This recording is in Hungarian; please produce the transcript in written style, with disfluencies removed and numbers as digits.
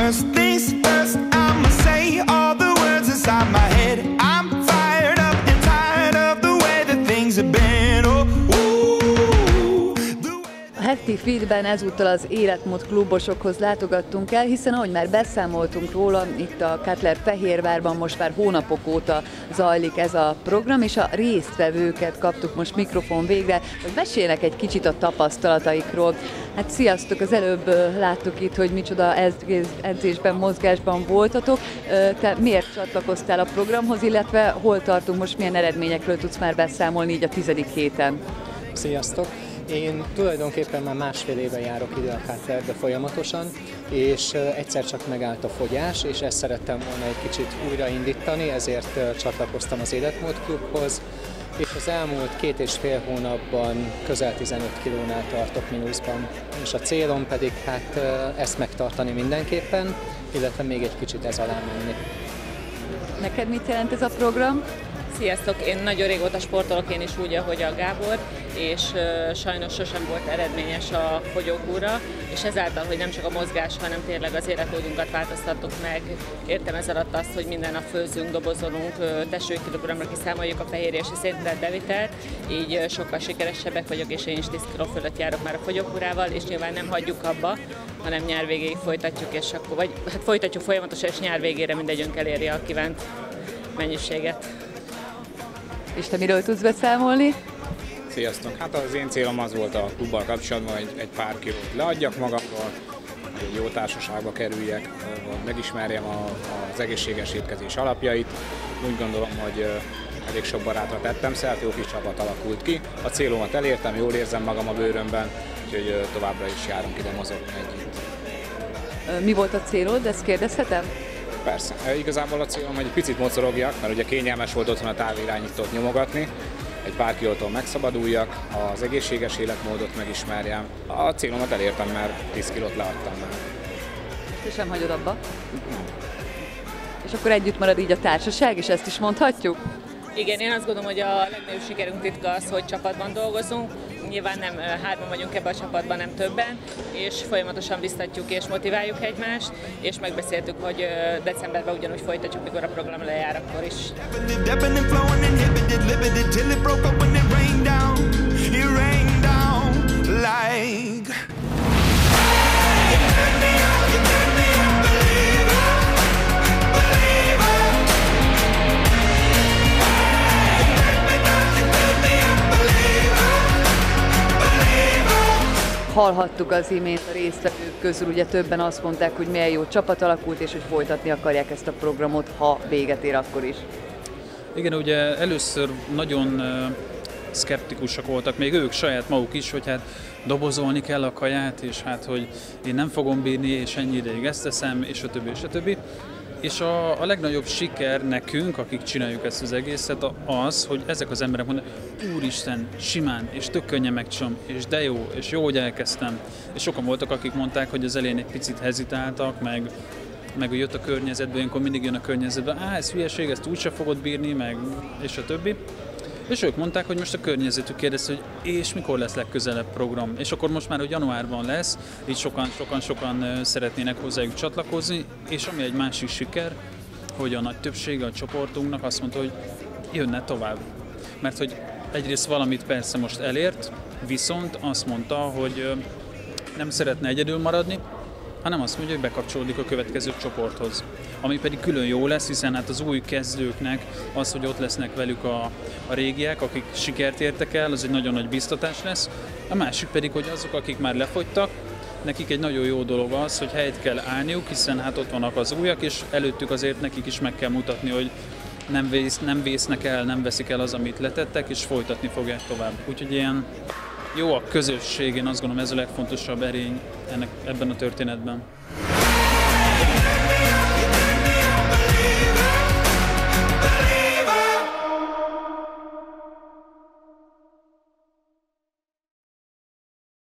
First things first, I'ma say all the words inside my head. I'm fired up and tired of the way that things have been. Oh, ooh, a heti feedben ezúttal az Életmód klubosokhoz látogattunk el, hiszen ahogy már beszámoltunk róla, itt a Kettler-Fehérvárban most már hónapok óta zajlik ez a program, és a résztvevőket kaptuk most mikrofon végre, hogy meséljenek egy kicsit a tapasztalataikról. Hát sziasztok, az előbb láttuk itt, hogy micsoda edzésben, mozgásban voltatok. Te miért csatlakoztál a programhoz, illetve hol tartunk most, milyen eredményekről tudsz már beszámolni így a 10. héten? Sziasztok! Én tulajdonképpen már másfél éve járok ide a Kettlerbe folyamatosan, és egyszer csak megállt a fogyás, és ezt szerettem volna egy kicsit újraindítani, ezért csatlakoztam az Életmód klubhoz, és az elmúlt 2,5 hónapban közel 15 kilónál tartok mínuszban, és a célom pedig hát ezt megtartani mindenképpen, illetve még egy kicsit ez alá menni. Neked mit jelent ez a program? Sziasztok! Én nagyon régóta sportolok, én is úgy, ahogy a Gábor, és sajnos sosem volt eredményes a fogyókúra, és ezáltal, hogy nem csak a mozgás, hanem tényleg az életmódunkat változtattuk meg. Értem ez alatt azt, hogy minden nap főzünk, dobozolunk, testsúlykilogramra kiszámoljuk a fehérje és a szénhidrát bevitelt, így sokkal sikeresebbek vagyok, és én is 10 kg fölött járok már a fogyókúrával, és nyilván nem hagyjuk abba, hanem nyár végéig folytatjuk, és akkor, vagy hát folytatjuk folyamatosan, és nyár végére mindegyünk eléri a kívánt mennyiséget. És te miről tudsz beszámolni? Sziasztok! Hát az én célom az volt a klubbal kapcsolatban, hogy egy pár kilót leadjak magamról, hogy jó társaságba kerüljek, megismerjem az egészséges étkezés alapjait. Úgy gondolom, hogy elég sok barátra tettem szert, jó kis csapat alakult ki. A célomat elértem, jól érzem magam a bőrömben, úgyhogy továbbra is járunk ide mozogni együtt. Mi volt a célod, ezt kérdezhetem? Persze. Igazából a célom, hogy egy picit mocorogjak, mert ugye kényelmes volt otthon a távirányítót nyomogatni, egy pár kilótól megszabaduljak, az egészséges életmódot megismerjem. A célomat elértem, mert 10 kilót leadtam már. Te sem hagyod abba? És akkor együtt marad így a társaság, és ezt is mondhatjuk? Igen, én azt gondolom, hogy a legnagyobb sikerünk titka az, hogy csapatban dolgozunk. Nyilván nem hárman vagyunk ebben a csapatban, nem többen, és folyamatosan biztatjuk és motiváljuk egymást, és megbeszéltük, hogy decemberben ugyanúgy folytatjuk, mikor a program lejár, akkor is. Hallhattuk az imént a résztvevők közül, ugye többen azt mondták, hogy milyen jó csapat alakult, és hogy folytatni akarják ezt a programot, ha véget ér akkor is. Igen, ugye először nagyon szkeptikusak voltak, még ők saját maguk is, hogy hát dobozolni kell a kaját, és hát, hogy én nem fogom bírni, és ennyi ideig ezt teszem, és a többi, és a többi. És a legnagyobb siker nekünk, akik csináljuk ezt az egészet, az, hogy ezek az emberek mondanak, úristen, simán, és tök könnyen megcsom, és de jó, és jó, hogy elkezdtem. És sokan voltak, akik mondták, hogy az elején egy picit hezitáltak, meg jött a környezetbe, ilyenkor mindig jön a környezetbe, ez hülyeség, ezt úgyse fogod bírni, meg és a többi. És ők mondták, hogy most a környezetük kérdezte, hogy és mikor lesz legközelebb program. És akkor most már, hogy januárban lesz, így sokan szeretnének hozzájuk csatlakozni, és ami egy másik siker, hogy a nagy többsége a csoportunknak azt mondta, hogy jönne tovább. Mert hogy egyrészt valamit persze most elért, viszont azt mondta, hogy nem szeretne egyedül maradni, hanem azt mondja, hogy bekapcsolódik a következő csoporthoz. Ami pedig külön jó lesz, hiszen hát az új kezdőknek az, hogy ott lesznek velük a régiek, akik sikert értek el, az egy nagyon nagy biztatás lesz. A másik pedig, hogy azok, akik már lefogytak, nekik egy nagyon jó dolog az, hogy helyet kell állniuk, hiszen hát ott vannak az újak, és előttük azért nekik is meg kell mutatni, hogy nem vésznek el, nem veszik el az, amit letettek, és folytatni fogják tovább. Úgyhogy ilyen jó a közösség, én azt gondolom ez a legfontosabb erény ebben a történetben.